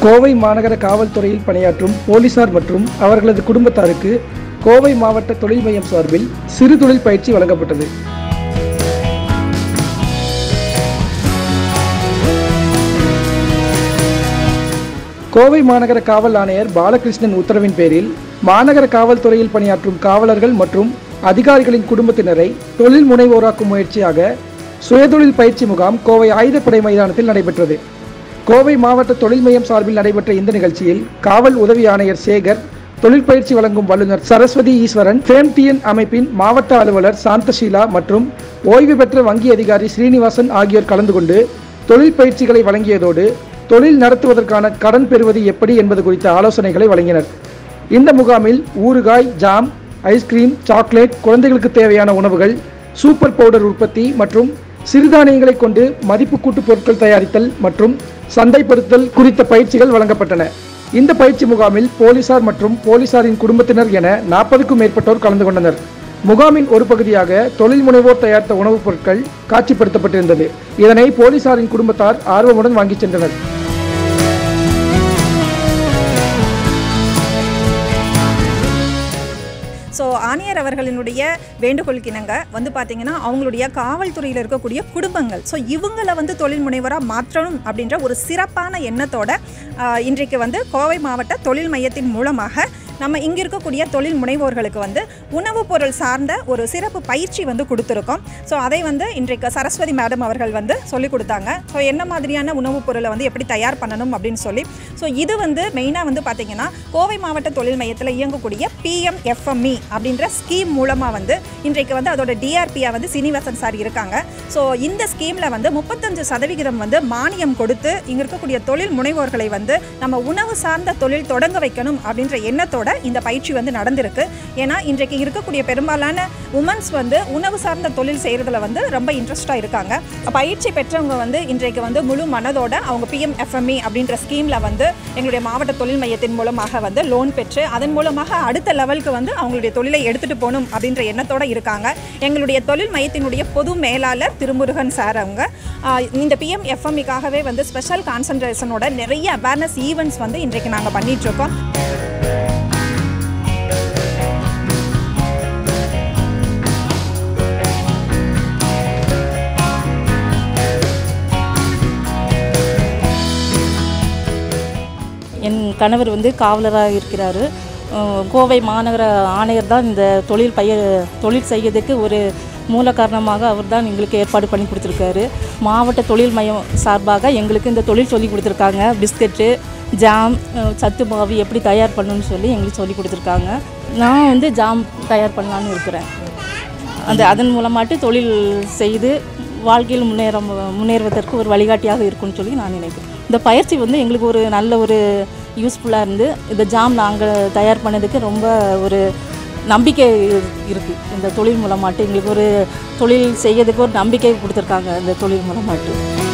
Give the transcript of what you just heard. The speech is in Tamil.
கோவை மாநகர காவல்துறையில் பணியாற்றும் போலீசார் மற்றும் அவர்களது குடும்பத்தாருக்கு கோவை மாவட்ட தொழில் மையம் சார்பில் சிறு தொழில் பயிற்சி வழங்கப்பட்டது. கோவை மாநகர காவல் ஆணையர் பாலகிருஷ்ணன் உத்தரவின் பேரில் மாநகர காவல்துறையில் பணியாற்றும் காவலர்கள் மற்றும் அதிகாரிகளின் குடும்பத்தினரை தொழில் முனைவோராக்கும் முயற்சியாக சுயதொழில் பயிற்சி முகாம் கோவை ஆயுதப்படை மைதானத்தில் நடைபெற்றது. கோவை மாவட்ட தொழில் மையம் சார்பில் நடைபெற்ற இந்த நிகழ்ச்சியில் காவல் உதவி ஆணையர் சேகர், தொழில் பயிற்சி வழங்கும் வல்லுநர் சரஸ்வதி ஈஸ்வரன், FAMTN அமைப்பின் மாவட்ட அலுவலர் சாந்தஷீலா மற்றும் ஓய்வு பெற்ற வங்கி அதிகாரி ஸ்ரீனிவாசன் ஆகியோர் கலந்து கொண்டு தொழில் பயிற்சிகளை வழங்கியதோடு தொழில் நடத்துவதற்கான கடன் பெறுவது எப்படி என்பது குறித்த ஆலோசனைகளை வழங்கினர். இந்த முகாமில் ஊறுகாய், ஜாம், ஐஸ்கிரீம், சாக்லேட், குழந்தைகளுக்கு தேவையான உணவுகள், சூப்பர் பவுடர் உற்பத்தி மற்றும் சிறுதானியங்களை கொண்டு மதிப்பு கூட்டு பொருட்கள் தயாரித்தல் மற்றும் சந்தைப்படுத்தல் குறித்த பயிற்சிகள் வழங்கப்பட்டன. இந்த பயிற்சி முகாமில் போலீசார் மற்றும் போலீசாரின் குடும்பத்தினர் என 40க்கும் மேற்பட்டோர் கலந்து கொண்டனர். முகாமின் ஒரு பகுதியாக தொழில் முனைவோர் தயாரித்த உணவுப் பொருட்கள் காட்சிப்படுத்தப்பட்டிருந்தது. இதனை போலீசாரின் குடும்பத்தார் ஆர்வமுடன் வாங்கிச் சென்றனர். ஸோ ஆணையர் அவர்களினுடைய வேண்டுகோளுக்கிணங்க பார்த்தீங்கன்னா அவங்களுடைய காவல்துறையில் இருக்கக்கூடிய குடும்பங்கள், ஸோ இவங்களை தொழில் முனைவராக மாற்றணும் அப்படின்ற ஒரு சிறப்பான எண்ணத்தோட இன்றைக்கு கோவை மாவட்ட தொழில் மையத்தின் மூலமாக நம்ம இங்கே இருக்கக்கூடிய தொழில் முனைவோர்களுக்கு உணவுப் பொருள் சார்ந்த ஒரு சிறப்பு பயிற்சி கொடுத்துருக்கோம். ஸோ அதை இன்றைக்கு சரஸ்வதி மேடம் அவர்கள் சொல்லிக் கொடுத்தாங்க. ஸோ என்ன மாதிரியான உணவுப் பொருளை எப்படி தயார் பண்ணணும் அப்படின்னு சொல்லி. ஸோ இது மெயினாக பார்த்தீங்கன்னா கோவை மாவட்ட தொழில் மையத்தில் இயங்கக்கூடிய PMFME அப்படின்ற ஸ்கீம் மூலமாக இன்றைக்கு அதோட DRP சீனிவாசன் சார் இருக்காங்க. ஸோ இந்த ஸ்கீமில் 35% மானியம் கொடுத்து இங்கே இருக்கக்கூடிய தொழில் முனைவோர்களை நம்ம உணவு சார்ந்த தொழில் தொடங்க வைக்கணும் அப்படின்ற எண்ணத்தோட இந்த பயிற்சி நடந்திருக்கு. ஏன்னா இன்றைக்கு இருக்கக்கூடிய பெரும்பாலான உமன்ஸ் உணவு சார்ந்த தொழில் செய்கிறதுல ரொம்ப இன்ட்ரெஸ்டாக இருக்காங்க. பயிற்சி பெற்றவங்க இன்றைக்கு முழு மனதோட அவங்க PMFME அப்படின்ற ஸ்கீமில் எங்களுடைய மாவட்ட தொழில் மையத்தின் மூலமாக லோன் பெற்று அதன் மூலமாக அடுத்த லெவலுக்கு அவங்களுடைய தொழிலை எடுத்துகிட்டு போகணும் அப்படின்ற எண்ணத்தோடு இருக்காங்க. எங்களுடைய தொழில் மையத்தினுடைய பொது மேலாளர் திருமுருகன் சார் அவங்க இந்த PMFMEக்காகவே ஸ்பெஷல் கான்சன்ட்ரேஷனோட நிறைய அவேர்னஸ் ஈவெண்ட்ஸ் இன்றைக்கு நாங்கள் பண்ணிகிட்ருக்கோம். என் கணவர் காவலராக இருக்கிறார். கோவை மாநகர ஆணையர் தான் இந்த தொழில் செய்யறதுக்கு ஒரு மூல காரணமாக அவர் தான் எங்களுக்கு ஏற்பாடு பண்ணி கொடுத்துருக்காரு. மாவட்ட தொழில் மையம் சார்பாக எங்களுக்கு இந்த தொழில் சொல்லி கொடுத்துருக்காங்க. பிஸ்கட்டு, ஜாம், சத்து மாவு எப்படி தயார் பண்ணணும்னு சொல்லி எங்களுக்கு சொல்லி கொடுத்துருக்காங்க. நான் ஜாம் தயார் பண்ணலான்னு இருக்கிறேன். அதன் மூலமாட்டு தொழில் செய்து வாழ்க்கையில் முன்னேறுவதற்கு ஒரு வழிகாட்டியாக இருக்கும்னு சொல்லி நான் நினைக்கிறேன். இந்த பயிற்சி எங்களுக்கு ஒரு நல்ல ஒரு யூஸ்ஃபுல்லாக இருந்து இந்த ஜாம் நாங்கள் தயார் பண்ணதுக்கு ரொம்ப ஒரு நம்பிக்கை இருக்குது. இந்த தொழில் மூலமாட்டு எங்களுக்கு ஒரு தொழில் செய்யறதுக்கு ஒரு நம்பிக்கை கொடுத்துருக்காங்க இந்த தொழில் மூலமாட்டு.